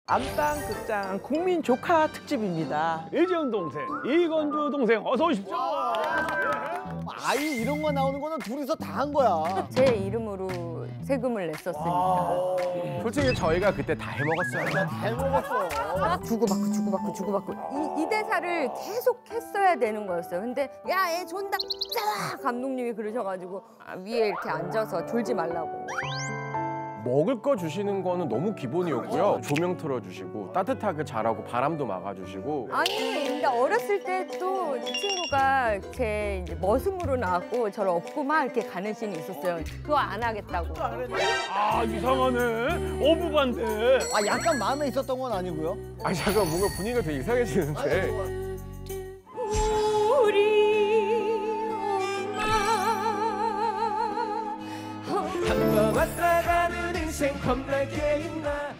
안방 극장 국민 조카 특집입니다. 일지은 동생, 이건주 동생 어서 오십시오. 아이 이런 거 나오는 거는 둘이서 다 한 거야. 제 이름으로 세금을 냈었으니까. 솔직히 저희가 그때 다 해먹었어요. 잘 먹었어. 주고받고 이 대사를 계속 했어야 되는 거였어요. 근데 야, 얘 존다 짜라 감독님이 그러셔가지고 위에 이렇게 앉아서 졸지 말라고. 먹을 거 주시는 거는 너무 기본이었고요. 조명 틀어주시고 따뜻하게 자라고 바람도 막아주시고. 아니, 근데 어렸을 때도 이 친구가 제 이제 머슴으로 나왔고 저를 업고 막 이렇게 가는 씬이 있었어요. 그거 안 하겠다고. 아 이상하네. 어부반데. 아 약간 마음에 있었던 건 아니고요. 아니 잠깐 뭔가 분위기가 되게 이상해지는데. 우리 엄마 한번 왔다 가는 인생 겁나게 있나.